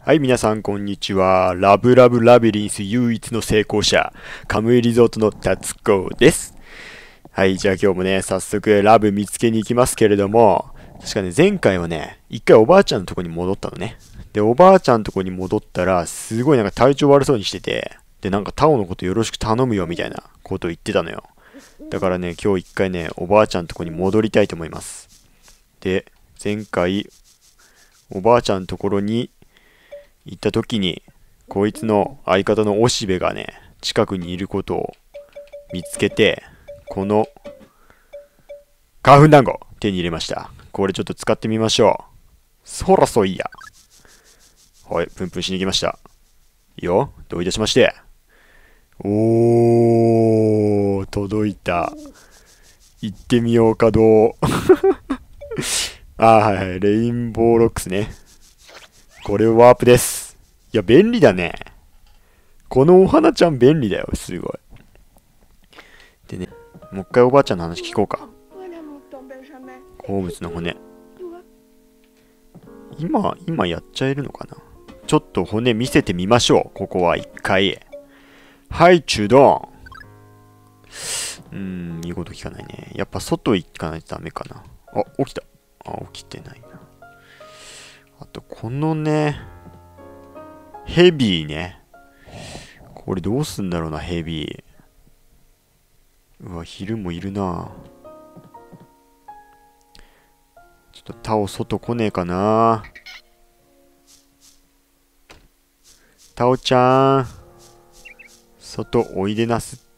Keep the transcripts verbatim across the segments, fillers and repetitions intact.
はい、皆さん、こんにちは。ラブラブラビリンス唯一の成功者、カムイリゾートのタツコです。はい、じゃあ今日もね、早速ラブ見つけに行きますけれども、確かね、前回はね、一回おばあちゃんのとこに戻ったのね。で、おばあちゃんのとこに戻ったら、すごいなんか体調悪そうにしてて、で、なんかタオのことよろしく頼むよみたいなことを言ってたのよ。だからね、今日一回ね、おばあちゃんのとこに戻りたいと思います。で、前回、おばあちゃんのところに行った時に、こいつの相方のおしべがね、近くにいることを見つけて、この花粉団子手に入れました。これちょっと使ってみましょう。そらそういいや。はい、プンプンしに行きました。いいよ、どういたしまして。おー、届いた。行ってみようかどう。あーはいはい、レインボーロックスね。これワープです。いや、便利だね。このお花ちゃん便利だよ、すごい。でね、もう一回おばあちゃんの話聞こうか。好物の骨。今、今やっちゃえるのかな。ちょっと骨見せてみましょう。ここは一回。はい、チュドン。うーん、言うこと聞かないね。やっぱ外行かないとダメかな。あ、起きた。あ、起きてないな。あと、このね、ヘビーね。これどうすんだろうな、ヘビー。うわ、昼もいるな。ちょっとタオ外来ねえかな。タオちゃん。外おいでなすって。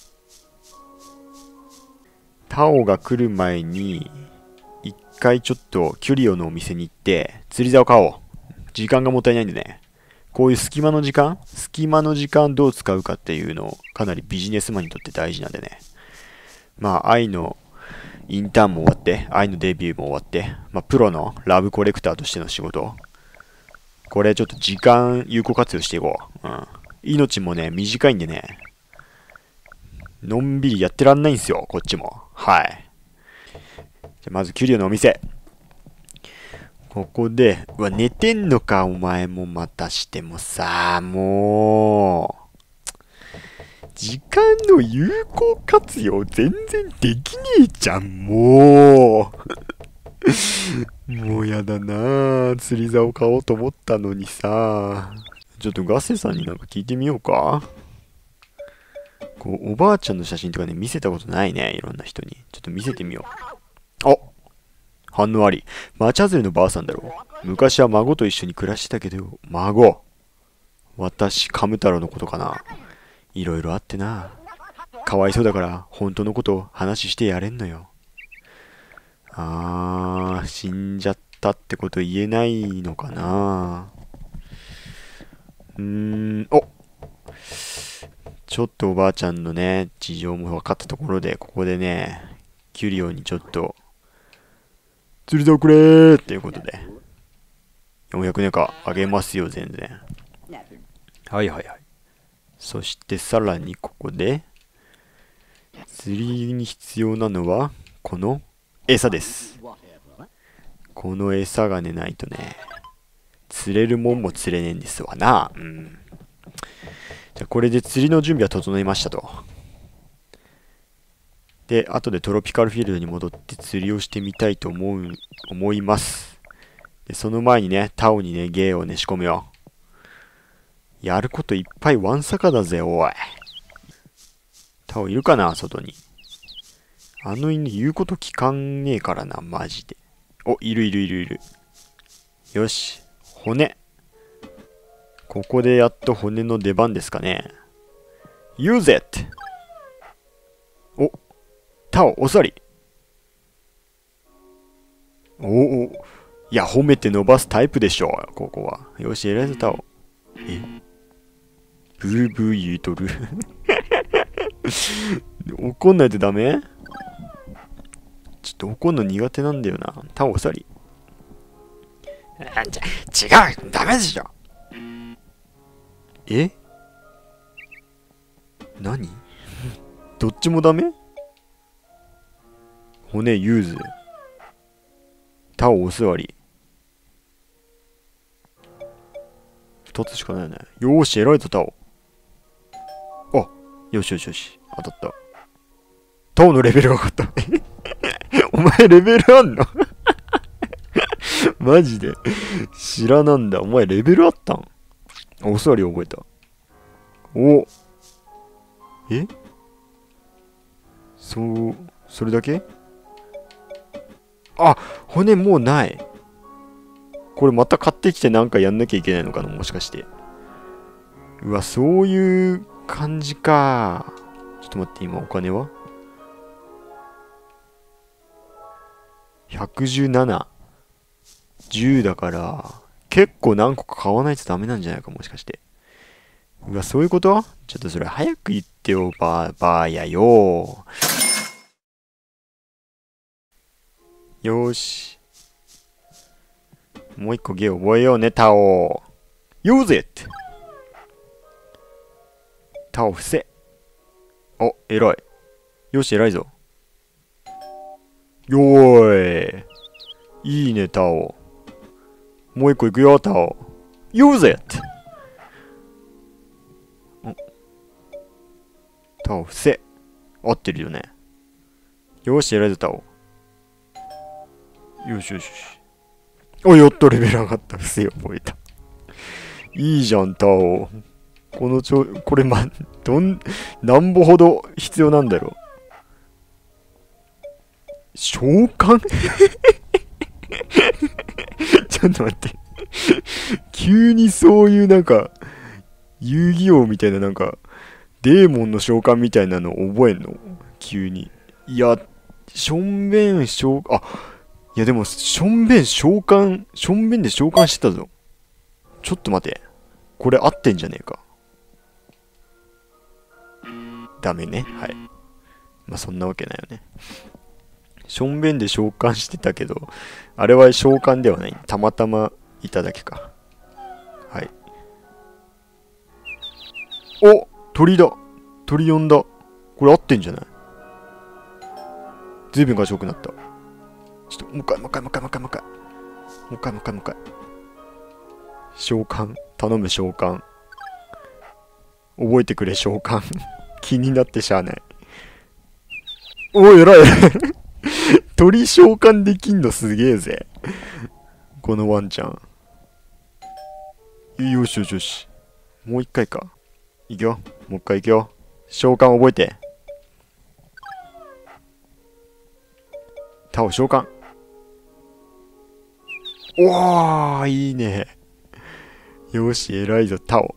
タオが来る前に、一回ちょっとキュリオのお店に行って、釣り竿買おう。時間がもったいないんでね。こういう隙間の時間隙間の時間どう使うかっていうのをかなりビジネスマンにとって大事なんでね。まあ、愛のインターンも終わって、愛のデビューも終わって、まあ、プロのラブコレクターとしての仕事。これちょっと時間有効活用していこう。うん。命もね、短いんでね。のんびりやってらんないんすよ、こっちも。はい。じゃまず、キュリオのお店。ここで、うわ、寝てんのか、お前もまたしてもさ、もう。時間の有効活用全然できねえじゃん、もう。もうやだなぁ。釣り竿買おうと思ったのにさ。ちょっとガセさんになんか聞いてみようか。こう、おばあちゃんの写真とかね、見せたことないね。いろんな人に。ちょっと見せてみよう。あ、反応あり。町外れのばあさんだろう。昔は孫と一緒に暮らしてたけど、孫。私、カム太郎のことかな。いろいろあってな。かわいそうだから、本当のこと話してやれんのよ。あー、死んじゃったってこと言えないのかな。うーん、おちょっとおばあちゃんのね、事情も分かったところで、ここでね、キュリオにちょっと、釣り竿くれーっていうことで、よんひゃくねんかあげますよ、全然。はいはいはい。そしてさらにここで、釣りに必要なのは、この餌です。この餌がね、ないとね、釣れるもんも釣れねえんですわな。うん。じゃあこれで釣りの準備は整いましたと。で、後でトロピカルフィールドに戻って釣りをしてみたいと思う、思います。で、その前にね、タオにね、芸をね仕込むよ。やることいっぱいわんさかだぜ、おい。タオいるかな、外に。あの犬言うこと聞かんねえからな、マジで。お、いるいるいるいる。よし、骨。ここでやっと骨の出番ですかね。Use it! お、タオ、おさり。おお、いや、褒めて伸ばすタイプでしょ、ここは。よし、エライザタオ。えブーブー言うとる。怒んないとダメ？ちょっと怒んの苦手なんだよな。タオ、おさり。ち、違うダメでしょえ何どっちもダメ？骨ユーズ。タオお座り。 ふたつしかないよね。よーし、偉いぞ、タオ。あ、よしよしよし。当たった。タオのレベルが上がった。お前レベルあんの？マジで知らなんだ。お前レベルあったん？お座り覚えた。お、え、そう、それだけ？あ、骨もうない。これまた買ってきてなんかやんなきゃいけないのかな、もしかして。うわ、そういう感じか。ちょっと待って、今お金はひゃくじゅうなな。じゅうだから、結構何個か買わないとダメなんじゃないか、もしかして。うわ、そういうこと？ちょっとそれ早く言ってよ、ばー、ばーやよ。よーし。もう一個芸覚えようね、タオ。Use it! タオ伏せ。お、偉い。よし、偉いぞ。よーい。いいね、タオ。もう一個いくよ、タオ。Use it! んタオ伏せ。合ってるよね。よし、偉いぞ、タオ。よしよしよし。お、やっとレベル上がった。伏せ覚えた。いいじゃん、タオ。このちょ、これま、どん、なんぼほど必要なんだろう。召喚ちょっと待って。急にそういうなんか、遊戯王みたいななんか、デーモンの召喚みたいなの覚えんの？急に。いや、しょんべん召喚、あ、いやでも、しょんべん召喚、しょんべんで召喚してたぞ。ちょっと待て。これ合ってんじゃねえか。ダメね。はい。まあそんなわけないよね。しょんべんで召喚してたけど、あれは召喚ではない。たまたまいただけか。はい。お、鳥だ。鳥呼んだ。これ合ってんじゃない？ずいぶん賢くなった。ちょっと、もう一回、もう一回、もう一回、もう一回、もう一回。もう一回、もう一回、もう一回。召喚。頼む、召喚。覚えてくれ、召喚。気になってしゃあない。おい、偉い。鳥召喚できんのすげえぜ。このワンちゃん。よしよしよし。もう一回か。いくよ。もう一回いくよ。召喚覚えて。タオ召喚。おー、いいね。よし、偉いぞ、タオ。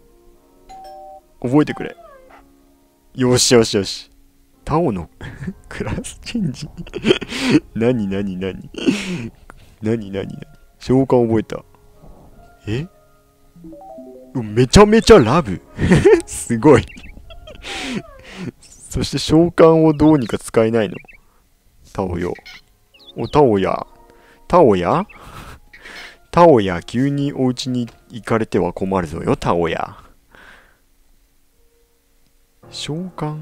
覚えてくれ。よしよしよし。タオのクラスチェンジなになになになになになに召喚覚えた。え、めちゃめちゃラブすごいそして召喚をどうにか使えないの？タオよ。お、タオや。タオやタオや、急にお家に行かれては困るぞよ、タオや。召喚？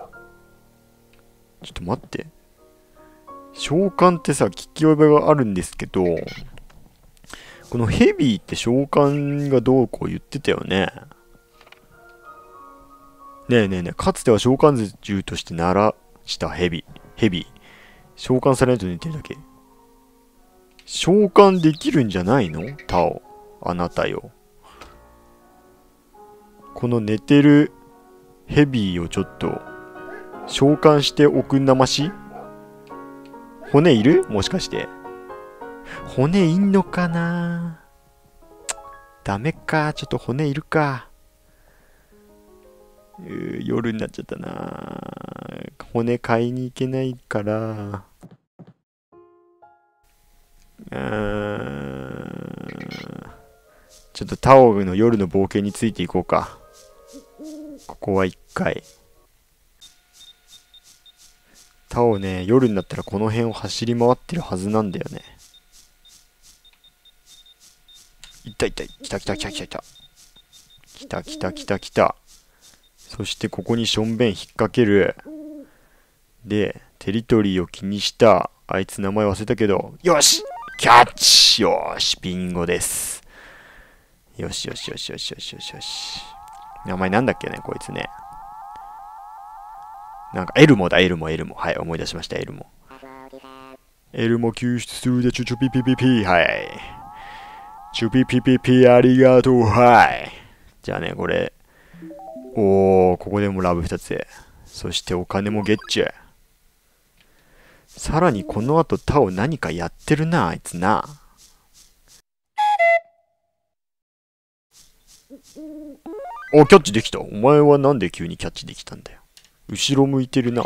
ちょっと待って。召喚ってさ、聞き覚えがあるんですけど、このヘビーって召喚がどうこう言ってたよね。ねえねえねえ、かつては召喚獣として鳴らしたヘビ。ヘビー。召喚されないと寝てるだけ。召喚できるんじゃないの？タオ。あなたよ。この寝てるヘビーをちょっと召喚しておくんなまし？骨いる？もしかして。骨いんのかな？ダメか。ちょっと骨いるか。うー、夜になっちゃったな。骨買いに行けないから。うーん。ちょっとタオの夜の冒険についていこうか。ここは一回。タオね、夜になったらこの辺を走り回ってるはずなんだよね。いったいったいた来た来た来た来た来た来た来た来た。そしてここにしょんべん引っ掛ける。で、テリトリーを気にした。あいつ名前忘れたけど。よしキャッチよーしビンゴです。 よしよしよしよしよしよしよし。名前なんだっけね、こいつね。なんか、エルモだ、エルモ、エルモ。はい、思い出しました、エルモ。エルモ救出するで、チュチュピピピピ。はい。チュピピピピ、ありがとう。はい。じゃあね、これ。おー、ここでもラブふたつ。そしてお金もゲッチュ。さらにこの後タオ何かやってるな、あいつな。お、キャッチできた。お前はなんで急にキャッチできたんだよ。後ろ向いてるな。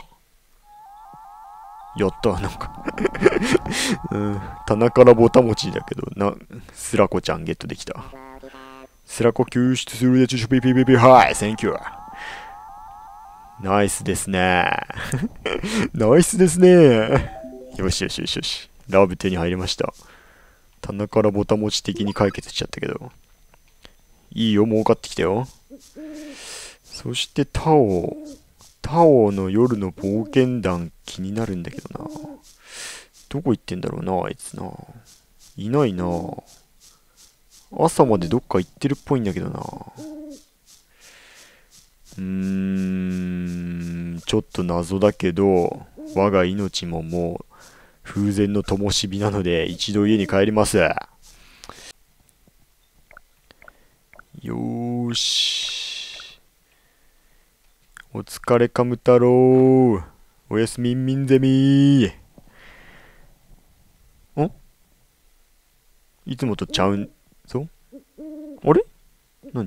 やった、なんかうん、棚からぼたもちだけど、な、スラコちゃんゲットできた。スラコ救出するでちゅしゅピピピピ、はい、センキュー。ナイスですね。ナイスですね。よしよしよしよし。ラブ手に入りました。棚からぼたもち的に解決しちゃったけど。いいよ、儲かってきたよ。そしてタオ。タオの夜の冒険団気になるんだけどな。どこ行ってんだろうな、あいつな。いないな。朝までどっか行ってるっぽいんだけどな。うーん、ちょっと謎だけど、我が命ももう風前の灯火なので一度家に帰ります。よーし。お疲れカム太郎。おやすみんみんゼミー。んいつもとちゃうんぞ。あれ何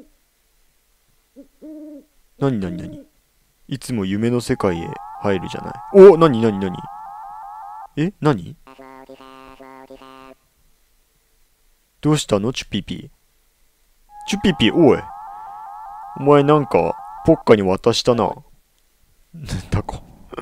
何何何いつも夢の世界へ入るじゃない。お何何何え何どうしたのチュピピチュピピ、おい。お前なんか、ポッカに渡したな。タコ。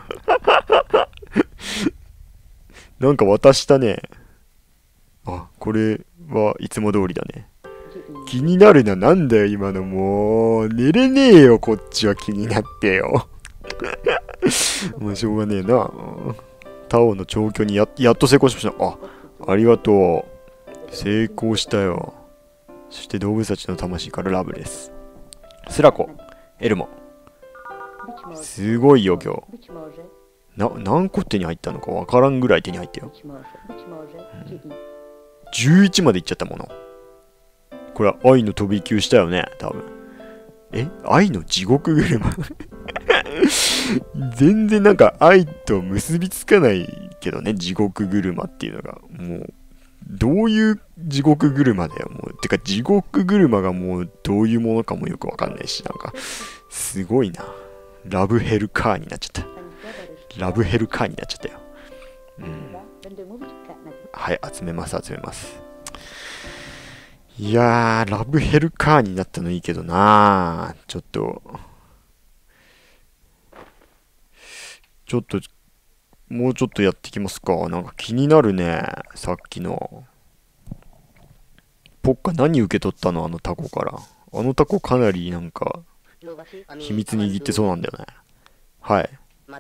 なんか渡したね。あ、これはいつも通りだね。気になるな、なんだよ今の。もう、寝れねえよ、こっちは気になってよ。もうしょうがねえな。タオの調教にや、やっと成功しました。あ、ありがとう。成功したよ。そして動物たちの魂からラブです。スラコ、エルモ。すごいよ、今日。な、何個手に入ったのかわからんぐらい手に入ったよ。うん、じゅういちまでいっちゃったもの。これは愛の飛び級したよね、多分。え愛の地獄車全然なんか愛と結びつかないけどね、地獄車っていうのが。もう、どういう地獄車だよ、もう。てか、地獄車がもうどういうものかもよくわかんないし、なんか、すごいな。ラブヘルカーになっちゃった。ラブヘルカーになっちゃったよ。うん。はい、集めます、集めます。いやー、ラブヘルカーになったのいいけどなー。ちょっと、ちょっと、もうちょっとやってきますか。なんか気になるね。さっきの。ポッカ何受け取ったのあのタコから。あのタコかなりなんか、秘密握ってそうなんだよね。はい。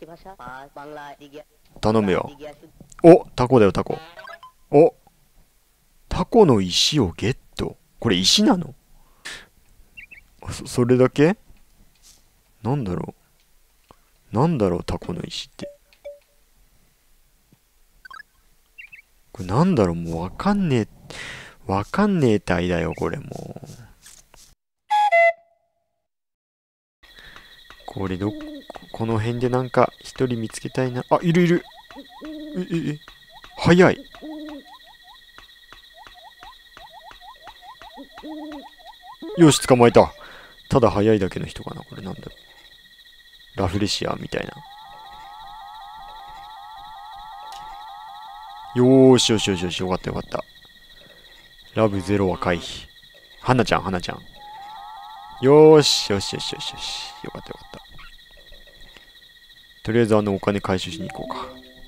頼むよ。おタコだよ、タコ。おタコの石をゲット。これ石なの？そ、それだけ？なんだろうなんだろうタコの石って。これなんだろうもうわかんねえ。わかんねえ体だよ、これもう。これど、この辺でなんか一人見つけたいな。あ、いるいる。え、え、え、早い。よし、捕まえた。ただ早いだけの人かな、これなんだろう。ラフレシアみたいな。よーしよしよしよし、よかったよかった。ラブゼロは回避。花ちゃん、花ちゃん。よーし、よしよしよしよし。よかったよかった。とりあえずあのお金回収しに行こうか。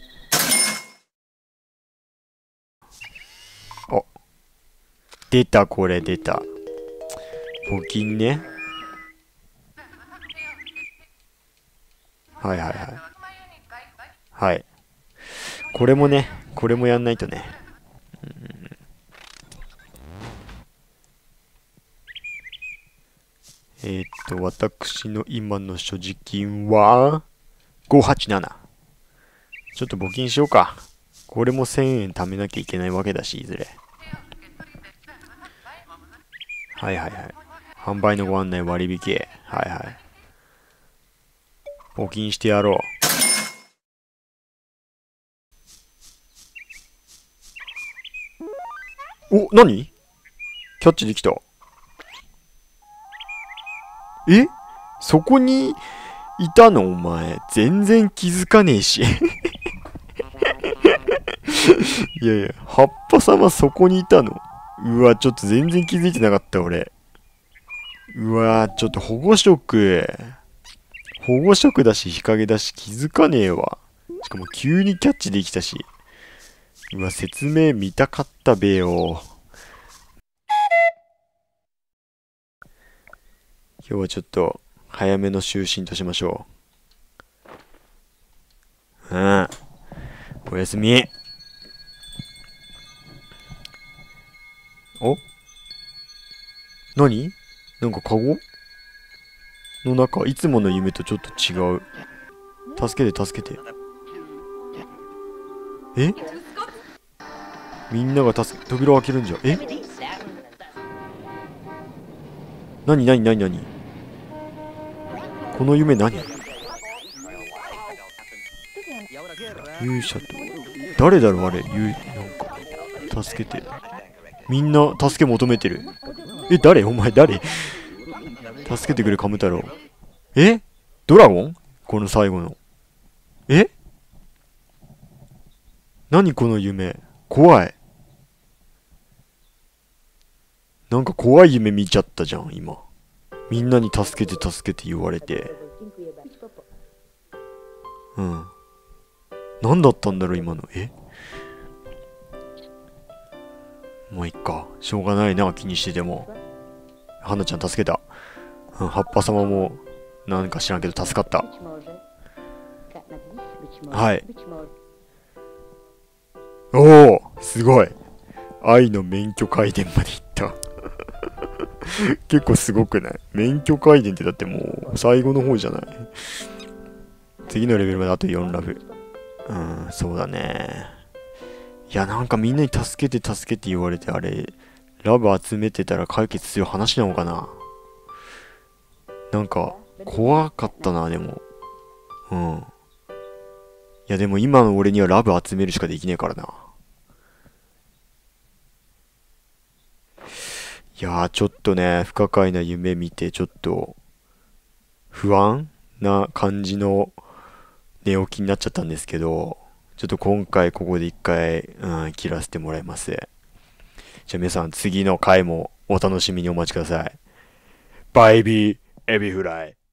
あ、出た、これ出た。募金ね。はいはいはい。はい。これもね、これもやんないとね。 えー、っと、私の今の所持金は、ごひゃくはちじゅうなな。ちょっと募金しようか。これもせんえん貯めなきゃいけないわけだし、いずれ。はいはいはい。販売のご案内割引。はいはい。募金してやろう。お、何キャッチできた。えそこにいたのお前。全然気づかねえし。いやいや、葉っぱ様そこにいたの。うわ、ちょっと全然気づいてなかった俺。うわ、ちょっと保護色。保護色だし日陰だし気づかねえわ。しかも急にキャッチできたし。うわ、説明見たかったべよ。今日はちょっと早めの就寝としましょう。うん。おやすみ。お何なんかカゴの中、いつもの夢とちょっと違う。助けて助けて。えみんなが助け、扉を開けるんじゃ。えなになになになにこの夢何勇者と。誰だろうあれゆなんか、助けて。みんな助け求めてる。え、誰お前誰助けてくれ、カム太郎。えドラゴンこの最後の。え何この夢怖い。なんか怖い夢見ちゃったじゃん、今。みんなに助けて助けて言われて。うん。何だったんだろう、今の。えもういっか。しょうがないな、気にしてても。花ちゃん助けた。うん、葉っぱ様も、なんか知らんけど助かった。はい。おおすごい。愛の免許回転まで行った。結構すごくない？免許回転ってだってもう最後の方じゃない？次のレベルまであとよんラブ。うん、そうだね。いや、なんかみんなに助けて助けて言われて、あれ、ラブ集めてたら解決する話なのかな？なんか、怖かったな、でも。うん。いや、でも今の俺にはラブ集めるしかできねえからな。いやー、ちょっとね、不可解な夢見て、ちょっと、不安な感じの寝起きになっちゃったんですけど、ちょっと今回ここで一回、うん、切らせてもらいます。じゃあ皆さん次の回もお楽しみにお待ちください。バイビーエビフライ。